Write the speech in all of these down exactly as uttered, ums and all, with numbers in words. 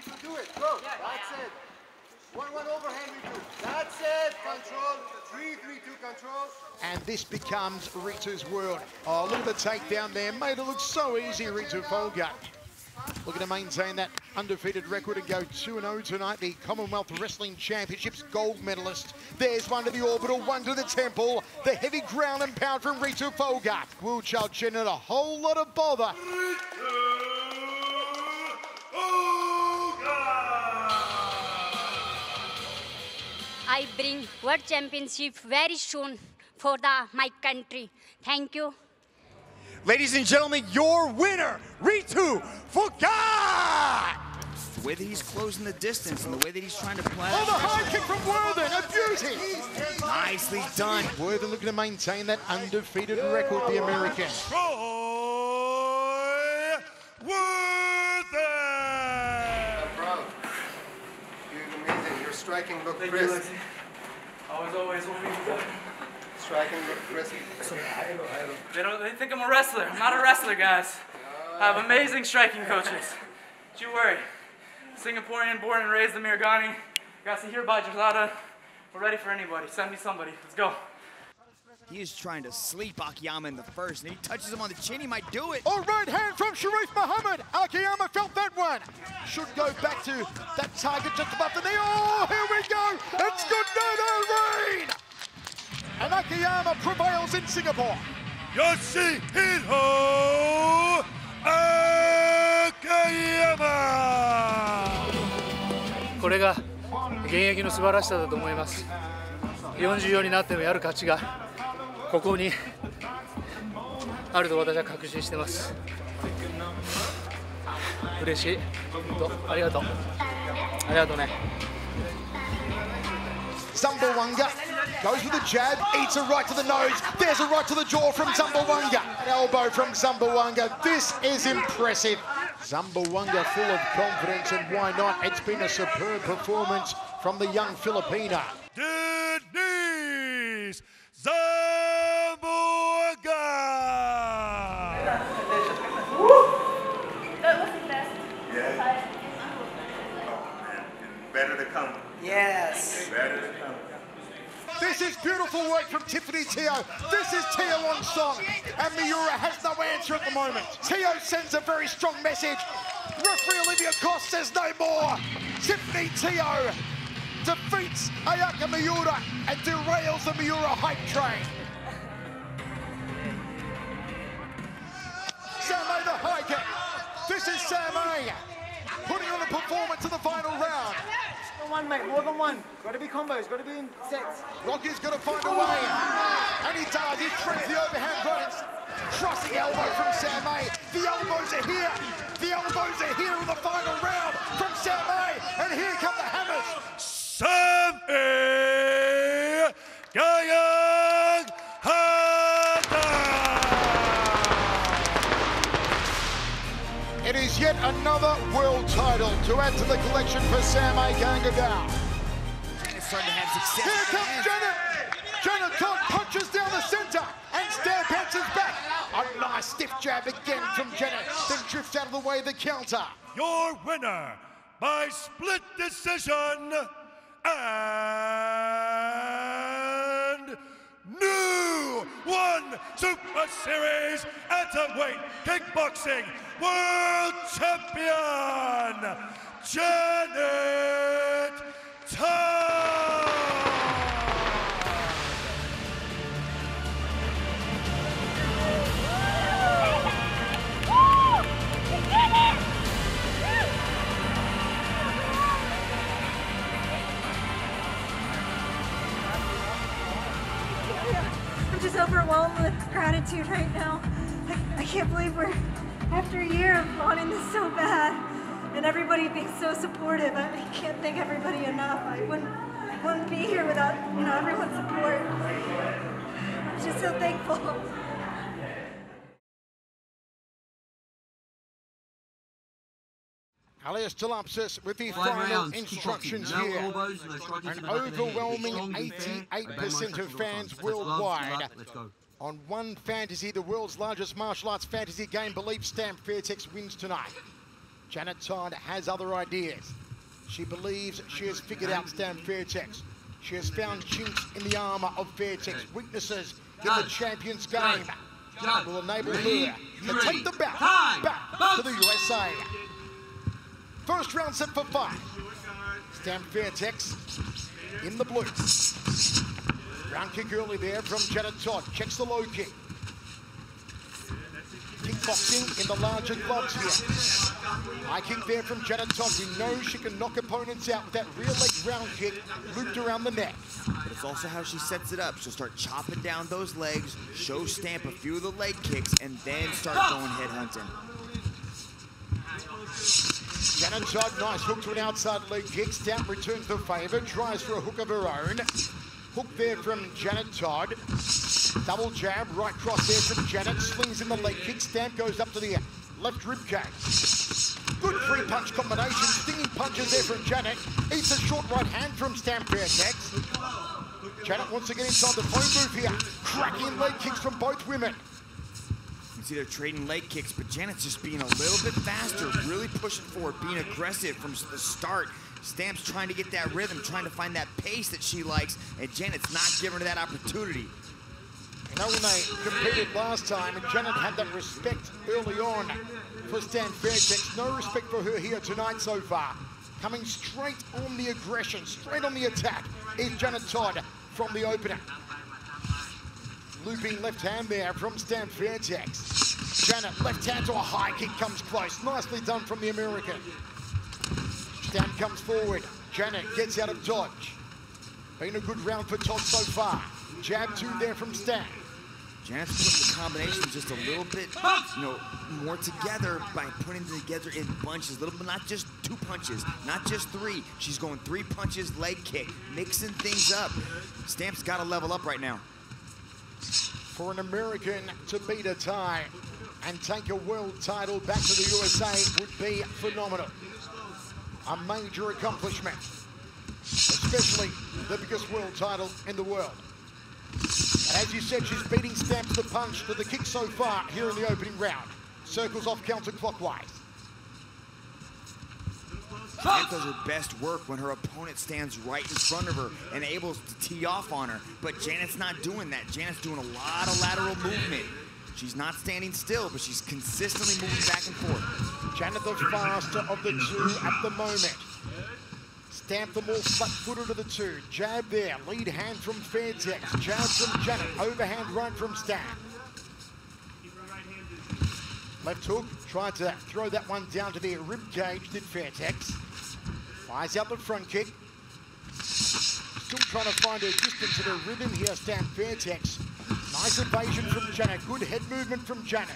Ritu, do it. Go. That's it. One, one overhand, Ritu. That's it. Control. Three, three, two, control. And this becomes Ritu's world. Oh, look at the takedown there. Made it look so easy, Ritu Folga. Looking to maintain that undefeated record and go two and oh tonight. The Commonwealth Wrestling Championships gold medalist. There's one to the orbital, one to the temple. The heavy ground and pound from Ritu Folga. Will Child generate a whole lot of bother. I bring World Championship very soon for the my country. Thank you. Ladies and gentlemen, your winner, Ritu Folga! The way that he's closing the distance and the way that he's trying to play. Oh, the high kick from Worthen, a beauty! Nicely done. Worthen looking to maintain that undefeated record, the American. Troy Worthen! I'm proud. You're amazing. Your striking looked Thank crisp. you, Lexi. Always, always hoping for that. Striking looked crisp. They, don't, they think I'm a wrestler. I'm not a wrestler, guys. I have amazing striking coaches. Don't you worry. Singaporean, born and raised in Miragani. Got to hear by Jazada. We're ready for anybody. Send me somebody. Let's go. He is trying to sleep Akiyama in the first, and he touches him on the chin. He might do it. Oh, right hand from Sharif Muhammad. Akiyama felt that one. Should go back to that target just above the knee. Oh, here we go. It's good no, no, rain. And Akiyama prevails in Singapore. Yoshihiro Akiyama! これが現役の素晴らしさだと思います。よんじゅうよんになってもやる価値がここにあると私は確信してます。嬉しい。本当ありがとう。ありがとうね。 Zumbawanga goes with a jab, eats a right to the nose. There's a right to the jaw from Zumbawanga. An elbow from Zumbawanga. This is impressive. Zumbawanga full of confidence, and why not? It's been a superb performance from the young Filipina. Denise Zumbawanga! That was the best. Yeah. Oh man, better to come. Yes. Better to come. This is beautiful work from Tiffany Teo. This is Teo on song, and Miura has no answer at the moment. Teo sends a very strong message. Referee Olivia Cost says no more. Tiffany Teo defeats Ayaka Miura and derails the Miura hype train. Samay the high kick. This is Samay putting on a performance in the final round. One, mate, more than one. Got to be combos, got to be in sets. Rocky's got to find a way. And he does. He threads the overhand right. Crossing elbow from Samay. The elbows are here. The elbows are here in the final round from Samay. And here come the hammers. Samay Gayang Hada! It is yet another world title to add to the collection for Samay Gangagao. Janet's starting to have success. Here comes Janet. Janet Todd punches down the center and stab bounces back. A nice stiff jab again from Janet. Then drifts out of the way of the counter. Your winner by split decision and new One Super Series Atomweight Kickboxing World Champion, Janet Todd. I'm just overwhelmed with gratitude right now. I, I can't believe we're, after a year of wanting this so bad, and everybody being so supportive. I, I can't thank everybody enough. I wouldn't, wouldn't be here without, you know, everyone's support. I'm just so thankful. Alias Talapsis with the Five final rounds, instructions kickboxing. No here. elbows, no striking to An the back of the head. overwhelming Strong defense, eighty-eight percent obey of my fans instructions. Gloves, worldwide gloves, let's go. on one fantasy, the world's largest martial arts fantasy game, believe Stamp Fairtex wins tonight. Janet Todd has other ideas. She believes she has figured out Stan Fairtex. She has found chinks in the armour of Fairtex, weaknesses in the champion's game that will enable her to take the bout back to the U S A. First round set for five. Stan Fairtex in the blue. Round kick early there from Janet Todd. Checks the low kick. Kickboxing in the larger gloves here. High kick there from Janet Todd. We know she can knock opponents out with that rear leg round kick looped around the neck. But it's also how she sets it up. She'll start chopping down those legs, show Stamp a few of the leg kicks, and then start going head hunting. Janet Todd, nice hook to an outside leg kick. Stamp returns the favour, tries for a hook of her own. Hook there from Janet Todd. Double jab, right cross there from Janet. Slings in the leg kick. Stamp goes up to the left rib cage. Good three-punch combination. Stinging punches there from Janet. Eats a short right hand from Stan Fairtex. Janet wants to get inside the phone booth here. Cracking leg kicks from both women. You see they're trading leg kicks, but Janet's just being a little bit faster, really pushing forward, being aggressive from the start. Stamp's trying to get that rhythm, trying to find that pace that she likes, and Janet's not giving her that opportunity. You know, when they competed last time, and Janet had that respect early on for Stan Fairtex. No respect for her here tonight so far. Coming straight on the aggression, straight on the attack, is Janet Todd from the opener. Looping left hand there from Stan Fairtex. Janet, left hand to a high kick, comes close. Nicely done from the American. Stan comes forward. Janet gets out of dodge. Been a good round for Todd so far. Jab two there from Stan. Janet's putting the combination just a little bit, you know, more together by putting them together in bunches. Little bit, not just two punches, not just three. She's going three punches, leg kick, mixing things up. Stamp's got to level up right now. For an American to beat a tie and take a world title back to the U S A would be phenomenal. A major accomplishment, especially the biggest world title in the world. And as you said, she's beating Stamp to the punch, to the kick so far here in the opening round. Circles off counterclockwise. Stamp does her best work when her opponent stands right in front of her and able to tee off on her. But Janet's not doing that. Janet's doing a lot of lateral movement. She's not standing still, but she's consistently moving back and forth. Janet the faster of the two at the moment. Stamp the more flat-footed of the two. Jab there, lead hand from Fairtex. Jab from Janet, overhand right from Stan. Left hook, tried to throw that one down to the rib cage, did Fairtex. Fires out the front kick. Still trying to find her distance and her rhythm here, Stan Fairtex. Nice evasion from Janet, good head movement from Janet.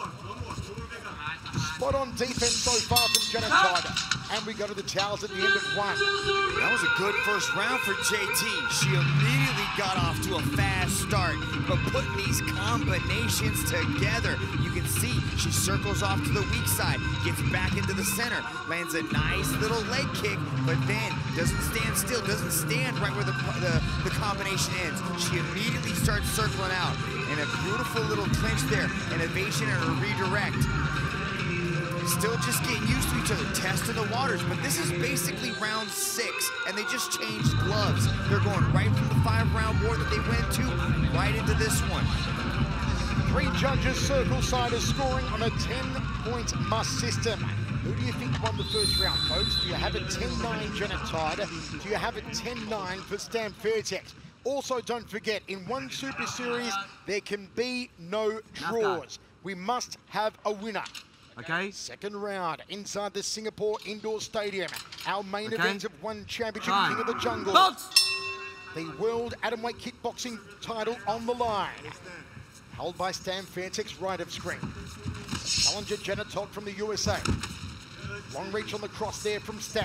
Spot on defense so far from Janet Todd. And we go to the towels at the end of one. That was a good first round for J T. She immediately got off to a fast start, but putting these combinations together, you can see she circles off to the weak side, gets back into the center, lands a nice little leg kick, but then doesn't stand still, doesn't stand right where the, the, the combination ends. She immediately starts circling out, and a beautiful little clinch there, an evasion and a redirect. Still just getting used to each other, testing the waters, but this is basically round six, and they just changed gloves. They're going right from the five-round war that they went to, right into this one. Three judges circle side is scoring on a ten-point must system. Who do you think won the first round, folks? Do you have a ten nine Janet Todd? Do you have a ten nine for Stan Fairtex? Also, don't forget, in one Super Series, there can be no draws. We must have a winner. Okay. Second round inside the Singapore Indoor Stadium. Our main okay. event of one championship, Time. King of the Jungle. Box. The World Atomweight Kickboxing title on the line. Held by Stan Fairtex, right of screen. Challenger Janet Todd from the U S A. Long reach on the cross there from Stan.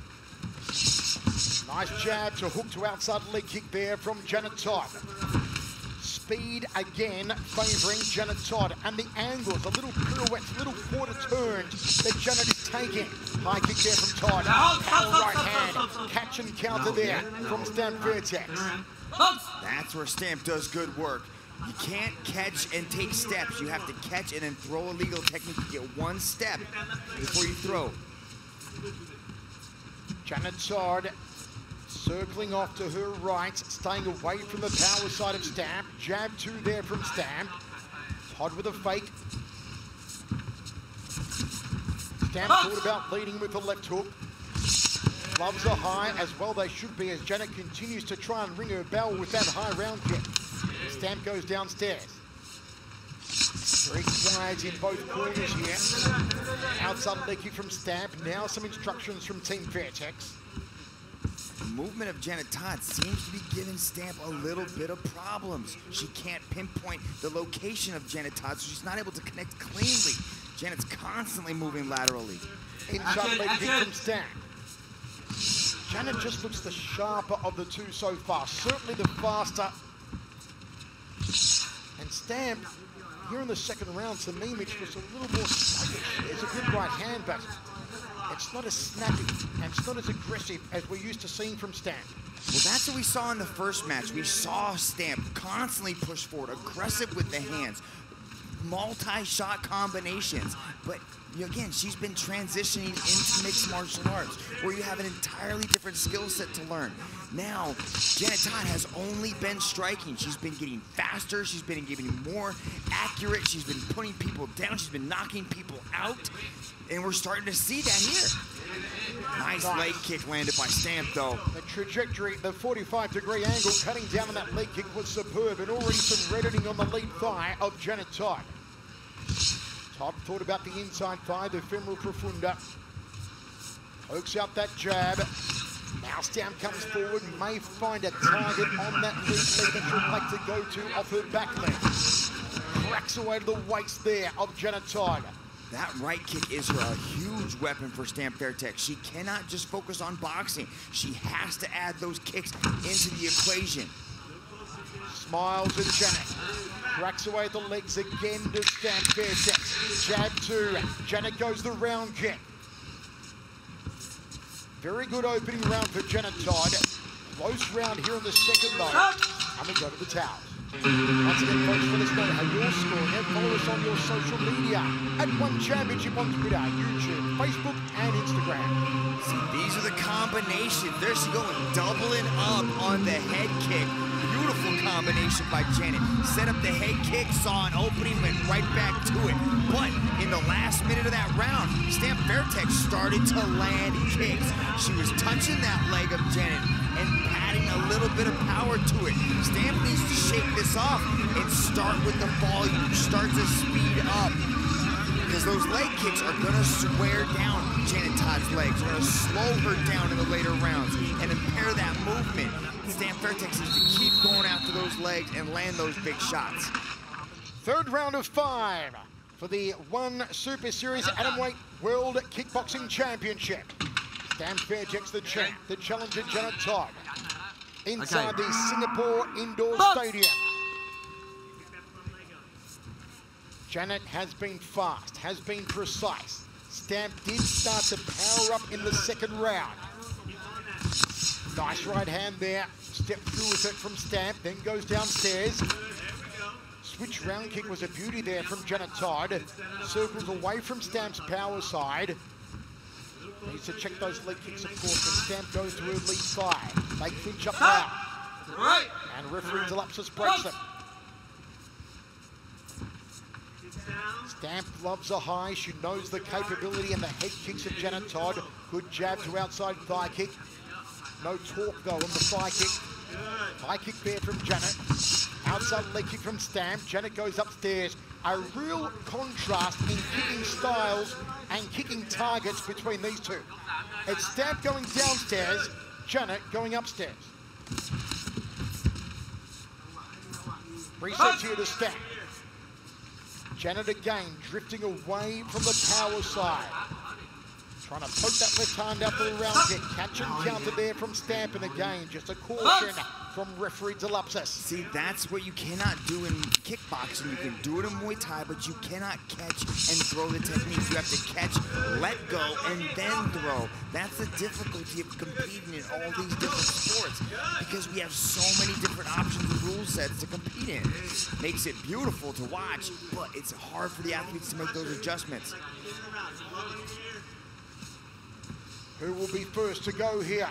Nice jab to hook to outside leg kick there from Janet Todd. Speed again favouring Janet Todd, and the angles, a little pirouettes, little quarter turns that Janet is taking. High kick there from Todd. Power right hand, catch and counter there from Stan Fairtex. That's where Stamp does good work. You can't catch and take steps. You have to catch and then throw a legal technique. You get one step before you throw. Janet Todd circling off to her right, staying away from the power side of Stamp. Jab two there from Stamp. Todd with a fake. Stamp thought about leading with the left hook. Gloves are high, as well they should be, as Janet continues to try and ring her bell with that high round kick. Stamp goes downstairs. Very quiet in both corners here. Outside leg kick from Stamp. Now some instructions from Team Fairtex. The movement of Janet Todd seems to be giving Stamp a little bit of problems. She can't pinpoint the location of Janet Todd, so she's not able to connect cleanly. Janet's constantly moving laterally. Inside leg kick from Stamp. Janet just looks the sharper of the two so far. Certainly the faster. And Stamp, here in the second round, to me, Mitch, was a little more sluggish. There's a good right hand, but it's not as snappy and it's not as aggressive as we're used to seeing from Stamp. Well, that's what we saw in the first match. We saw Stamp constantly push forward, aggressive with the hands, multi-shot combinations. But again, she's been transitioning into mixed martial arts, where you have an entirely different skill set to learn. Now, Janet Todd has only been striking. She's been getting faster. She's been getting more accurate. She's been putting people down. She's been knocking people out. And we're starting to see that here. Nice, nice leg kick landed by Stamp, though. The trajectory, the forty-five degree angle cutting down on that leg kick was superb, and already some reddening on the lead thigh of Janet Todd. Todd thought about the inside thigh, the femoral profunda. Pokes out that jab. Now Stamp comes forward, may find a target on that lead leg that she'll like to go to off her back leg. Cracks away to the waist there of Janet Todd. That right kick is her a huge weapon for Stamp Fairtex. She cannot just focus on boxing. She has to add those kicks into the equation. Smiles at Janet. Cracks away at the legs again to Stamp Fairtex. Jab two. Janet goes the round kick. Very good opening round for Janet Todd. Close round here in the second though. And we go to the towels. Once again, folks, let us know how you're scoring and follow us on your social media at One Championship on Twitter, YouTube, Facebook, and Instagram. See, these are the combinations. There she going, doubling up on the head kick. Beautiful combination by Janet. Set up the head kick, saw an opening, went right back to it. But in the last minute of that round, Stamp Fairtex started to land kicks. She was touching that leg of Janet and adding a little bit of power to it. Stamp needs to shake this off and start with the volume, start to speed up. Because those leg kicks are gonna swear down Janet Todd's legs, are gonna slow her down in the later rounds and impair that movement. Stamp Fairtex needs to keep going after those legs and land those big shots. Third round of five for the One Super Series Atomweight World Kickboxing Championship. Stamp Fairtex the champ, the challenger Janet Todd. Inside okay. the Singapore Indoor Box. Stadium. Janet has been fast, has been precise. Stamp did start to power up in the second round. Nice right hand there. Step through with it from Stamp, then goes downstairs. Switch round kick was a beauty there from Janet Todd. Circles away from Stamp's power side. Needs to check those leg kicks, of course, and Stamp goes to her lead thigh. They clinch up now. Right. And referee Delapsus breaks them. Stamp gloves are high. She knows the capability and the head kicks of Janet Todd. Good jab to outside thigh kick. No torque, though, on the thigh kick. High kick there from Janet. Outside leg kick from Stamp. Janet goes upstairs. A real contrast in kicking styles and kicking targets between these two. It's Stamp going downstairs, Janet going upstairs. Resets here to Stamp. Janet again drifting away from the power side. Trying to poke that left hand out for the round kick. Catch and counter there from Stamp, and again, just a caution from referee Delupsis. See, that's what you cannot do in kickboxing. You can do it in Muay Thai, but you cannot catch and throw the technique. You have to catch, let go, and then throw. That's the difficulty of competing in all these different sports, because we have so many different options and rule sets to compete in. Makes it beautiful to watch, but it's hard for the athletes to make those adjustments. Who will be first to go here?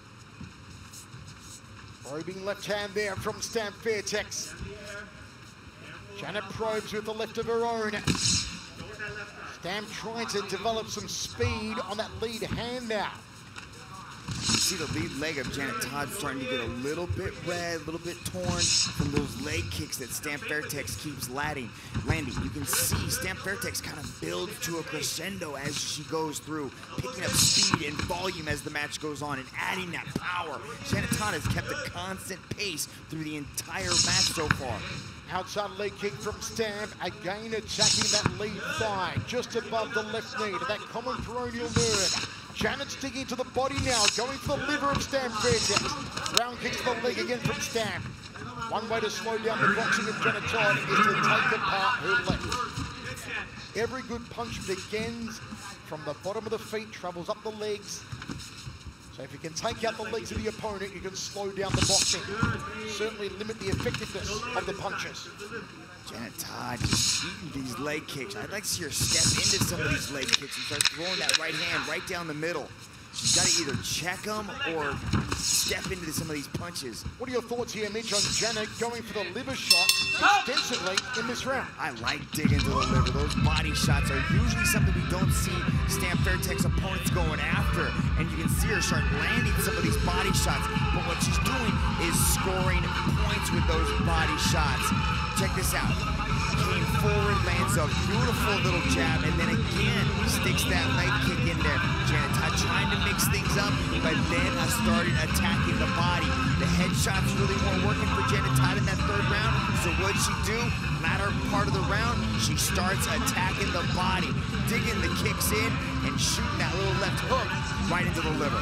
Probing left hand there from Stamp Fairtex. Janet probes with the left of her own. Stamp trying to develop some speed on that lead hand now. You see the lead leg of Janet Todd starting to get a little bit red, a little bit torn from those leg kicks that Stamp Fairtex keeps landing. Landing. You can see Stamp Fairtex kind of builds to a crescendo as she goes through, picking up speed and volume as the match goes on and adding that power. Janet Todd has kept a constant pace through the entire match so far. Outside leg kick from Stamp, again attacking that lead thigh, just above the left knee to that common peroneal nerve. Janet's digging to the body now, going for the liver of Stamp Fairtex. Round kicks to the leg again from Stamp. One way to slow down the boxing of Janet Todd is to take apart her left. Every good punch begins from the bottom of the feet, travels up the legs. So if you can take out the legs of the opponent, you can slow down the boxing. Certainly limit the effectiveness of the punches. Janet Todd just eating these leg kicks. I'd like to see her step into some of these leg kicks and start throwing that right hand right down the middle. She's got to either check them or step into some of these punches. What are your thoughts here, Mitch, on Janet going for the liver shot extensively in this round? I like digging to the liver. Those body shots are usually something we don't see Stamp Fairtex opponents going after. And you can see her start landing some of these body shots. But what she's doing is scoring points with those body shots. Check this out. Came forward, lands a beautiful little jab, and then again sticks that leg kick in there. Janet Todd trying to mix things up, but then I started attacking the body. The headshots really weren't working for Janet Todd in that third round, so what'd she do? Latter part of the round, she starts attacking the body, digging the kicks in, and shooting that little left hook right into the liver.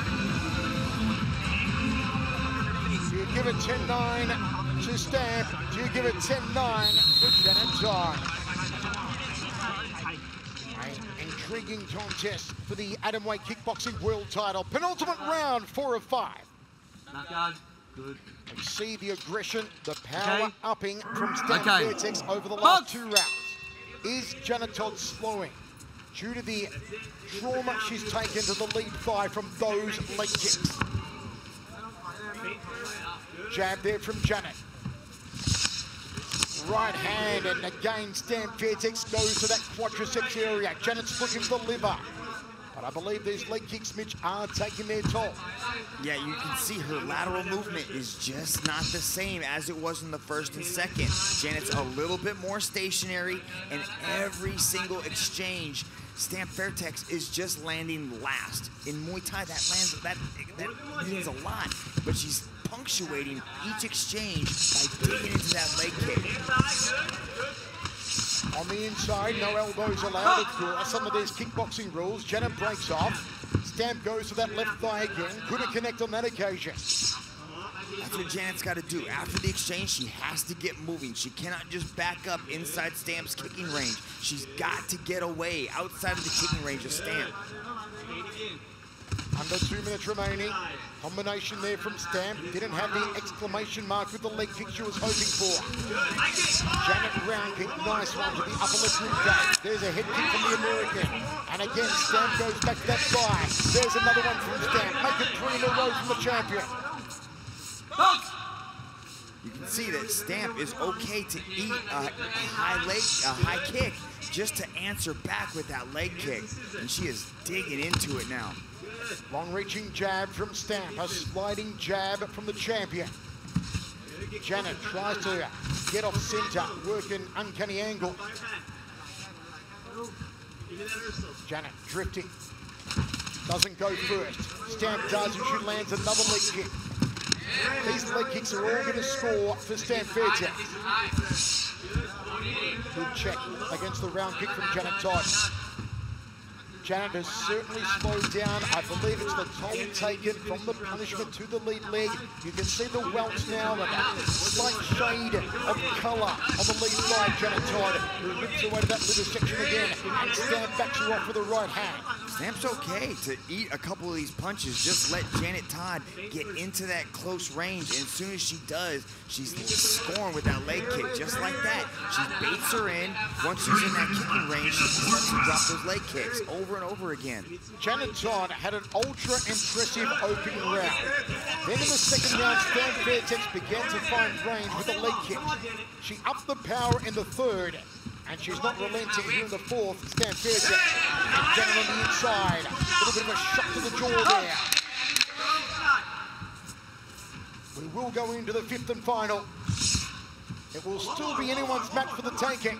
Do you give it ten nine to Stamp? Do you give it ten nine to Janet Todd? An intriguing contest for the Atomweight Kickboxing World Title. Penultimate round, four of five. Knockout. Good. We see the aggression, the power Okay. upping from Stamp Okay. Fairtex over the last two rounds. Is Janet Todd slowing due to the trauma she's taken to the lead thigh from those leg kicks? Jab there from Janet. Right hand, and again Stamp Fairtex goes to that quadriceps area. Janet's looking for the liver. But I believe these leg kicks, Mitch, are taking their toll. Yeah, you can see her lateral movement is just not the same as it was in the first and second. Janet's a little bit more stationary, and every single exchange, Stamp Fairtex is just landing last. In Muay Thai, that lands that that means a lot, but she's punctuating each exchange by digging into that leg kick. On the inside, no elbows allowed, of course. Some of these kickboxing rules. Janet breaks off. Stamp goes to that left thigh again. Couldn't connect on that occasion. That's what Janet's got to do. After the exchange, she has to get moving. She cannot just back up inside Stamp's kicking range. She's got to get away outside of the kicking range of Stamp. Under two minutes remaining. Combination there from Stamp. Didn't have the exclamation mark with the leg kick she was hoping for. Janet round kick, nice one to the upper left rib cage. There's a head kick from the American. And again, Stamp goes back to that thigh. There's another one from Stamp. Make it three in a row from the champion. You can see that Stamp is okay to eat a, a high leg, a high kick, just to answer back with that leg kick. And she is digging into it now. Long-reaching jab from Stamp, a sliding jab from the champion. Janet tries to get off center, work an uncanny angle. Janet drifting, doesn't go first. Stamp does, and she lands another leg kick. These leg kicks are all going to score for Stamp Fairtex. Good check against the round kick from Janet Todd. Janet has certainly slowed down. I believe it's the toll taken from the punishment to the lead leg. You can see the welts now, and a slight shade of colour on the lead side. Janet Todd, who rips away to that little section again, and Stamp backs her off with the right hand. Stamp's okay to eat a couple of these punches. Just let Janet Todd get into that close range, and as soon as she does, she's scoring with that leg kick, just like that. She baits her in. Once she's in that kicking range, she starts to drop those leg kicks over and over again. Janet Todd had an ultra-impressive opening round. Then in the second round, Stan Fairtex began to find range with the leg kicks. She upped the power in the third, and she's not relenting here in the fourth. Stan Fairtex, Janet on the inside. A little bit of a shot to the jaw there. We will go into the fifth and final. It will still be anyone's match for the taking.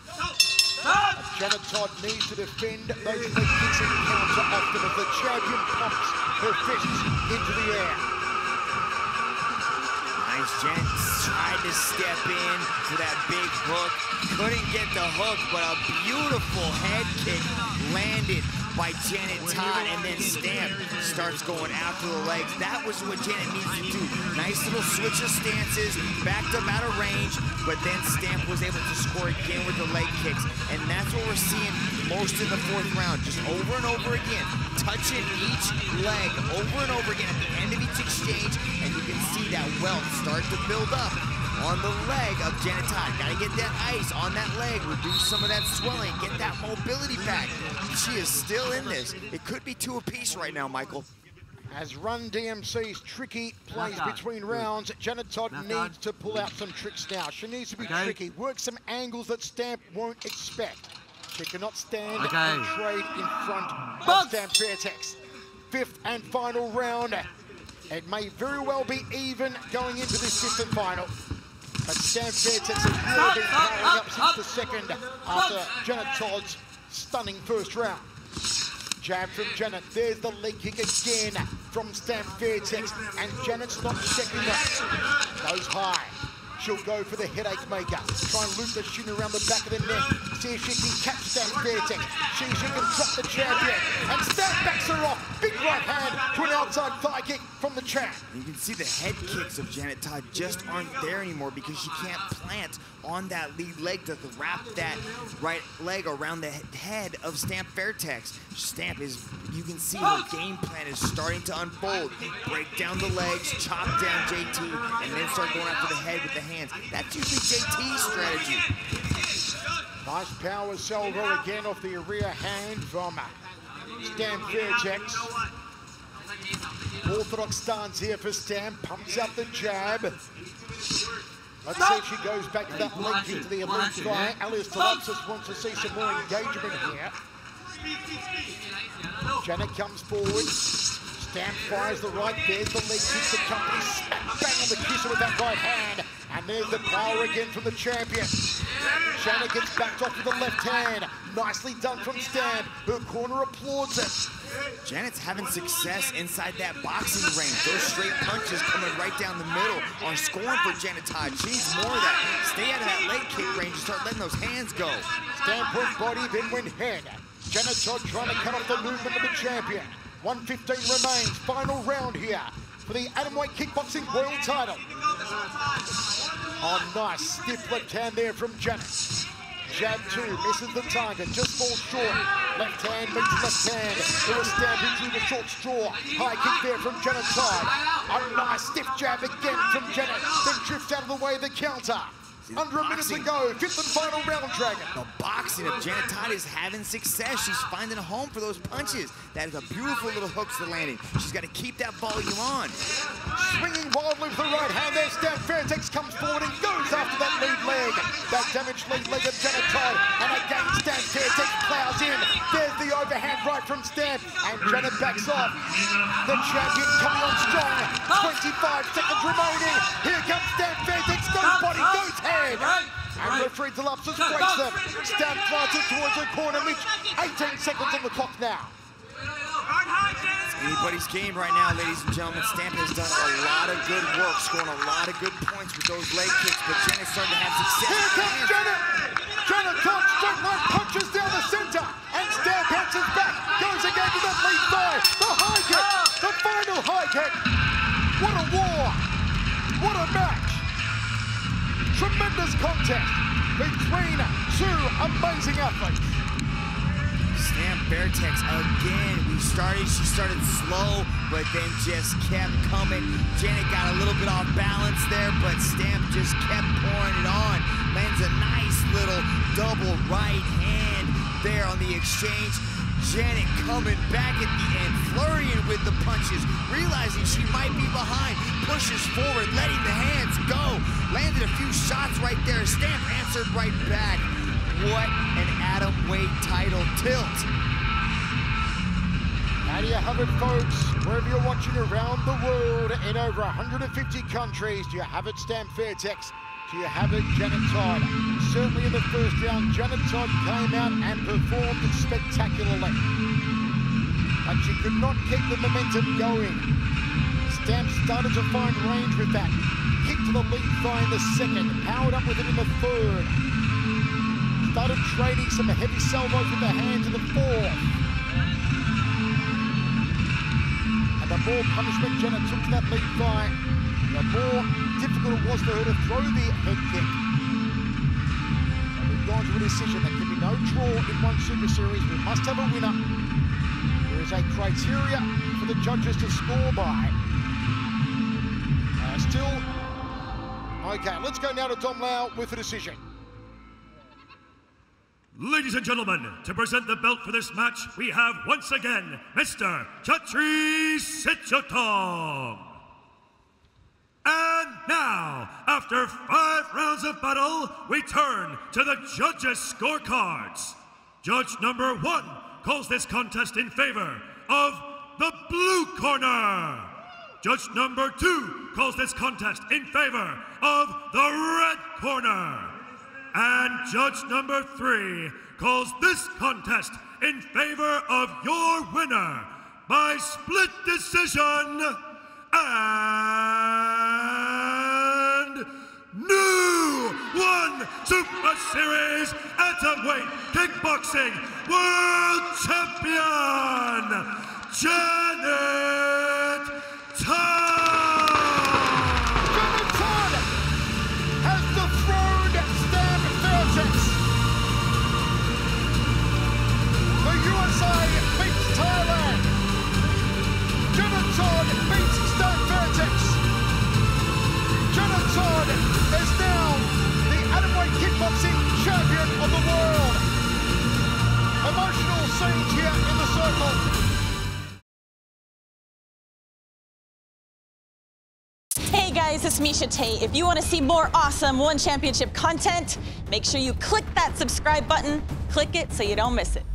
Janet Todd needs to defend those leg kicks and counter often as the champion pumps her fists into the air. Nice, Janet tried to step in for that big hook. Couldn't get the hook, but a beautiful head kick landed by Janet Todd, and then Stamp starts going after the legs. That was what Janet needs to do. Nice little switch of stances, backed up out of range, but then Stamp was able to score again with the leg kicks. And that's what we're seeing most in the fourth round, just over and over again, touching each leg over and over again at the end of each exchange, and you can see that welt start to build up on the leg of Janet Todd. Gotta get that ice on that leg, reduce some of that swelling, get that mobility back. She is still in this. It could be two apiece right now, Michael. As Run D M C's tricky plays between rounds, Janet Todd needs to pull out some tricks now. She needs to be okay. tricky, work some angles that Stamp won't expect. She cannot stand okay. and trade in front of Stamp Fairtex. Fifth and final round. It may very well be even going into this fifth and final. But Stamp Fairtex has really been powering up since the second after Janet Todd's stunning first round. Jab from Janet. There's the leg kick again from Stamp Fairtex, and Janet's not checking that. Goes high. She'll go for the headache maker. Try and loop the shin around the back of the neck. See if she can catch Stamp Fairtex. See if she can drop the champion. And Stamp backs her off. Big right hand to an outside thigh kick from the champ. You can see the head kicks of Janet Todd just aren't there anymore because she can't plant on that lead leg to wrap that right leg around the head of Stamp Fairtex. Stamp is, you can see her game plan is starting to unfold. Break down the legs, chop down J T, and then start going after the head with the hands. That's usually J T's strategy. Nice power salvo again off the rear hand from Stamp Fairtex. Orthodox stance here for Stamp. Pumps out the jab. Let's see if she goes back to that leg kick to the elite thigh. Alias Delopsis wants to see some more engagement here. Janet comes forward. Stamp fires the right. There's the leg kick. The company smack bang on the kisser with that right hand. And there's the power again from the champion. Janet gets backed off with the left hand. Nicely done from Stamp. Her corner applauds it. Janet's having success inside that boxing range. Those straight punches coming right down the middle are scoring for Janet Todd. She needs more of that. Stay out of that leg kick range and start letting those hands go. Stamp went body, then went head. Janet Todd trying to cut off the movement of the champion. one fifteen remains. Final round here for the Atomweight Kickboxing World title. Oh, nice stiff left hand there from Janet. Jab two, misses the target, just falls short. Left hand meets left hand. There was Stamp into the short straw. High kick there from Janet Todd. A nice stiff jab again from Janet. Then drifts out of the way of the counter. Under a minute to go, fifth and final round, Dragon. The boxing of Janet Todd is having success. She's finding a home for those punches. That is a beautiful little hook to the landing. She's got to keep that volume on. Swinging wildly with the right hand there, Stamp Fairtex comes forward and goes after that lead leg. That damaged lead leg of Janet Todd. And again, Stamp Fairtex plows in. There's the overhand right from Stamp. And Janet backs off. The champion coming on strong. twenty-five seconds remaining. Here comes Stamp Fairtex. Goes body, goes head. And referee Delopsis breaks them. Stamp flies it towards the corner. Mitch, eighteen seconds on the clock now. It's anybody's game right now, ladies and gentlemen. Stamp has done a lot of good work, scoring a lot of good points with those leg kicks, but Janet's starting to have success. Here comes Janet! Janet Todd straight line punches down the center, and Stamp hits bounces back, goes again to that lead thigh. The high kick, the final high kick. What a war, what a match. Tremendous contest between two amazing athletes. Stamp Fairtex again. We started, she started slow, but then just kept coming. Janet got a little bit off balance there, but Stamp just kept pouring it on. Lands a nice little double right hand there on the exchange. Janet coming back at the end, flurrying with the punches, realizing she might be behind, pushes forward, letting the hands go. Landed a few shots right there. Stamp answered right back. What an Atomweight title tilt. How do you have it, folks? Wherever you're watching around the world, in over one hundred fifty countries, do you have it, Stamp Fairtex? Do you have it, Janet Todd? Certainly in the first round, Janet Todd came out and performed spectacularly. But she could not keep the momentum going. Stamp started to find range with that. Kick to the lead thigh in the second, powered up with it in the third. Started trading some heavy salvos with the hands in the fourth. And the more punishment Janet took to that lead thigh, the more difficult it was for her to throw the head kick. And we've gone to a decision. There can be no draw in one Super Series. We must have a winner. There is a criteria for the judges to score by. Uh, still, okay, let's go now to Dom Lau with the decision. Ladies and gentlemen, to present the belt for this match, we have once again Mister Chatri Sityodtong. And now, after five rounds of battle, we turn to the judges' scorecards. Judge number one calls this contest in favor of the blue corner. Judge number two calls this contest in favor of the red corner. And judge number three calls this contest in favor of your winner by split decision and new one Super Series Atomweight Kickboxing World Champion, Janet Todd. Janet Todd has dethroned Stamp Fairtex. The U S A beats Thailand. Janet Todd beats Stamp Fairtex. Janet Todd is now the Atomweight Kickboxing Champion of the world. Emotional scenes here in the circle. Hey guys, it's Misha Tate. If you want to see more awesome One Championship content, make sure you click that subscribe button. Click it so you don't miss it.